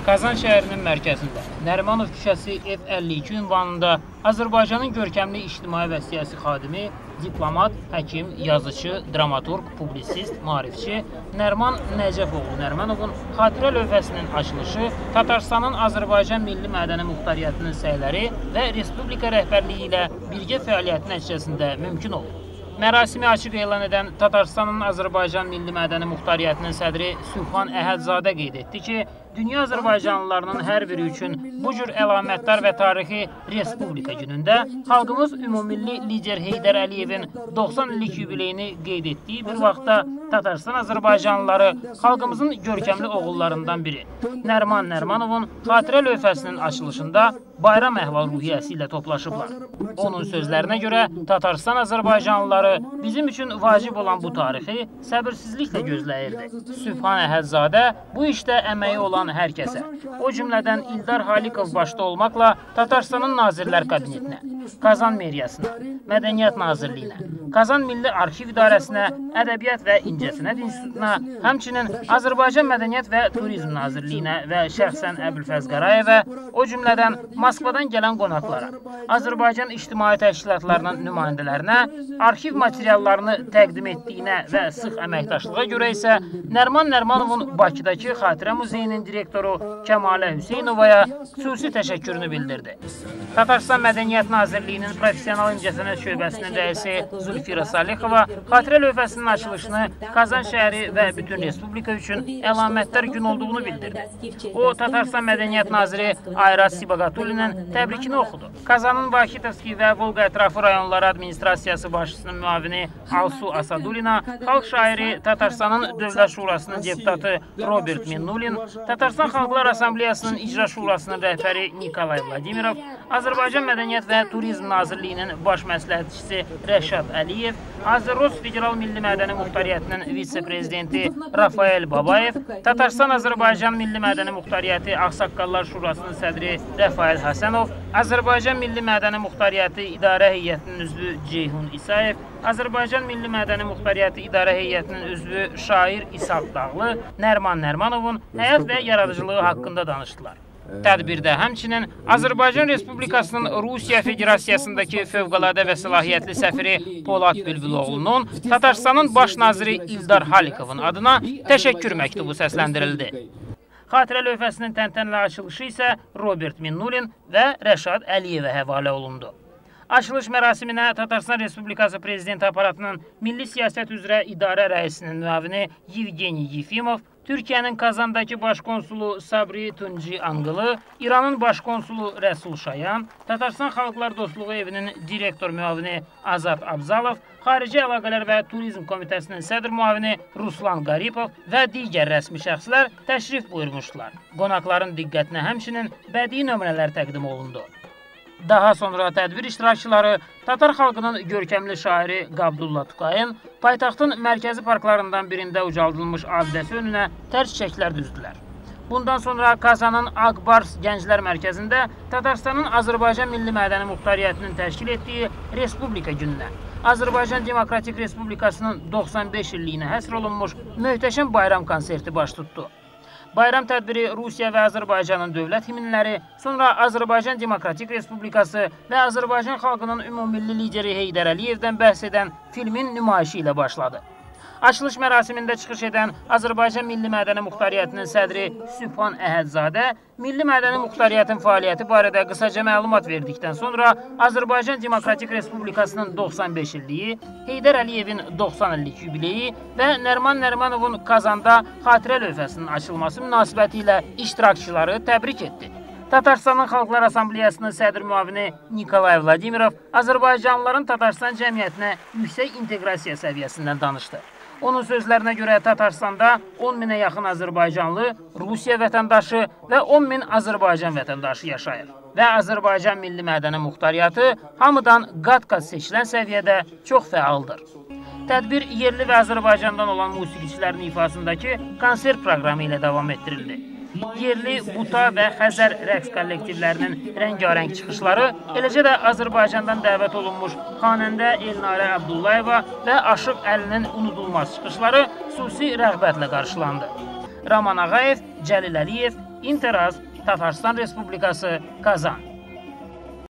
Kazan şəhərinin mərkəzində Nərimanov küçəsi ev 52 ünvanında Azərbaycanın görkəmli ictimai və siyasi xadimi, diplomat, həkim, yazıcı, dramaturq, publisist, maarifçi Nəriman Nəcəfoğlu Nərimanovun xatirə lövhəsinin açılışı Tatarstanın Azərbaycan Milli Mədəni Muxtariyyətinin səyləri və Respublika rəhbərliyi ilə birgə fəaliyyəti nəticəsində mümkün oldu. Mərasimi açıq elan edən Tatarstanın Azərbaycan Milli Mədəni Muxtariyyətinin sədri Sübhan Əhədzadə qeyd etdi ki, dünya azərbaycanlılarının hər biri üçün bu cür əlamətdar və tarixi Respublika günündə xalqımız ümumilli lider Heydər Əliyevin 90 illik yubileyini qeyd etdiyi bir vaxtda Tatarstan azərbaycanlıları xalqımızın görkəmli oğullarından biri Nəriman Nərimanovun xatirə lövhəsinin açılışında bayram əhval-ruhiyyəsi ilə toplaşıblar. Onun sözlərinə görə Tatarstan azərbaycanlıları bizim üçün vacib olan bu tarixi səbirsizliklə gözləyirdi. Sübhan Əhədzadə bu işdə əməyi olan hər kəsə, o cümlədən İldar Halikov başda olmaqla Tatarstanın Nazirlər Kabinetinə, Kazan Meriyasına, Mədəniyyət Nazirliyinə, Kazan Milli Arxiv İdarəsinə, Ədəbiyyat və İncəsənət İnstitutuna, həmçinin Azərbaycan Mədəniyyət və Turizm Nazirliyinə və şəxsən Əbülfəz Qarayevə, o cümlədən Moskvadan gələn qonaqlara, Azərbaycan ictimai təşkilatlarının nümayəndələrinə, arxiv materiallarını təqdim etdiyinə və sıx əməkdaşlığa görə isə Nəriman Nərimanovun Bakıdakı Xatirə Muzeyinin direktoru Kəmalə Hüseynovaya xüsusi təşəkkürünü bildirdi. Tatarstan Mədəniyyət Nazirliyinin Professional İncəsənət Şöbəsinin rəisi Zülfira Salixova xatirə lövhəsinin açılışını Kazan şəhəri və bütün Respublika üçün əlamətdar gün olduğunu bildirdi. O, Tatarstan Mədəniyyət Naziri Ayraz Sibaqatulinin təbrikini oxudu. Kazanın Vakitovski və Volqa ətrafı rayonları administrasiyası başçısının müavini Alsu Asadulina, xalq şairi Tatarstanın Dövlət Şurasının deputatı Robert Minnulin, Tatarstan Xalqlar Assambleyasının İcra Şurasının rəhbəri Nikolay Vladimirov, Azərbaycan Mədəniyyət və Turizm Nazirliyinin baş məsləhətçisi Rəşad Əliyev, Azərros Federal Milli Mədəni Muxtariyyətinin vitse-prezidenti Rafael Babayev, Tatarstan Azərbaycan Milli Mədəni Muxtariyyəti Ağsaqqallar Şurasının sədri Rəfail Həsənov, Azərbaycan Milli Mədəni Muxtariyyəti İdarə Heyətinin üzvü Ceyhun İsayev, Azərbaycan Milli Mədəni Muxtariyyəti İdarə Heyətinin üzvü şair İsaq Dağlı, Nəriman Nərimanovun həyat və yaradıcılığı haqqında danışdılar. Tədbirdə həmçinin Azərbaycan Respublikasının Rusiya Federasiyasındakı fövqəladə və səlahiyyətli səfiri Polad Bülbüloğlu'nun Tatarstanın baş naziri İldar Halikovun adına təşəkkür məktubu səsləndirildi. Xatirə lövhəsinin təntənəli açılışı isə Robert Minnulin və Rəşad Əliyevə həvalə olundu. Açılış mərasiminə Tatarstan Respublikası Prezidenti aparatının Milli Siyasət üzrə İdarə rəisinin müavini Yevgeniy Yefimov, Türkiyənin Kazandakı başkonsulu Sabri Tunci Angılı, İranın başkonsulu Rəsul Şayan, Tatarstan Xalqlar Dostluğu Evinin direktor müavini Azad Abzalov, Xarici Əlaqələr və Turizm Komitəsinin sədr müavini Ruslan Qaripov və digər rəsmi şəxslər təşrif buyurmuşdular. Qonaqların diqqətinə həmçinin bədii nömrələr təqdim olundu. Daha sonra tədbir iştirakçıları Tatar xalqının görkəmli şairi Qabdulla Tukayın paytaxtın mərkəzi parklarından birində ucaldılmış abidəsi önünə tər çiçəklər düzdülər. Bundan sonra Kazanın Akbars Gənclər Mərkəzində Tatarstanın Azərbaycan Milli Mədəni Muxtariyyətinin təşkil etdiyi Respublika gününə, Azərbaycan Demokratik Respublikasının 95 illiyinə həsr olunmuş möhtəşəm bayram konserti baş tutdu. Bayram tədbiri Rusiya və Azərbaycanın dövlət himnləri, sonra Azərbaycan Demokratik Respublikası və Azərbaycan xalqının ümumilli lideri Heydər Əliyevdən bəhs edən filmin nümayişi ilə başladı. Açılış mərasimində çıxış edən Azərbaycan Milli Mədəni Muxtariyyətinin sədri Sübhan Əhədzadə, Milli Mədəni Muxtariyyətin fəaliyyəti barədə qısaca məlumat verdikdən sonra Azərbaycan Demokratik Respublikasının 95 illiyi, Heydər Əliyevin 90 illik yubileyi və Nəriman Nərimanovun Kazanda xatirə lövhəsinin açılması münasibəti ilə iştirakçıları təbrik etdi. Tatarstanın Xalqlar Assambleyasının sədr müavini Nikolay Vladimirov Azərbaycanlıların Tatarstan cəmiyyətinə yüksək inteqrasiya səviyyəsindən danışdı. Onun sözlərinə görə Tatarstanda 10 minə yaxın Azərbaycanlı, Rusiya vətəndaşı və 10 min Azərbaycan vətəndaşı yaşayır. Və Azərbaycan Milli Mədəni Muxtariyyəti hamıdan qat-qat seçilən səviyyədə çox fəaldır. Tədbir yerli və Azərbaycandan olan musiqiçilərin ifasındakı konsert proqramı ilə davam etdirildi. Yerli, Buta və Xəzər rəqs kollektivlərinin rəngarəng çıxışları, eləcə də Azərbaycandan dəvət olunmuş xanəndə Elnarə Abdullayeva və Aşıq Əlinin unudulmaz çıxışları xüsusi rəğbətlə qarşılandı. Raman Ağayev, Cəlil Əliyev, İnteraz, Tatarstan Respublikası, Kazan.